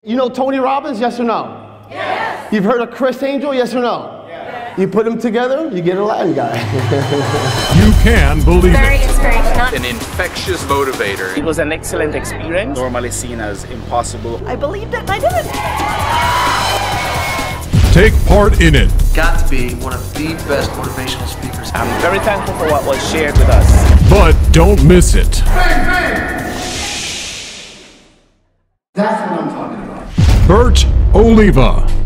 You know Tony Robbins, yes or no? Yes. You've heard of Chris Angel, yes or no? Yes. You put them together, you get a Latin guy. You can believe Very it. inspirational. An infectious motivator. It was an excellent experience, normally seen as impossible. I believed it and I did it. Take part in it. Got to be one of the best motivational speakers. I'm very thankful for what was shared with us. But don't miss it. That's what I'm talking about. Bert Oliva.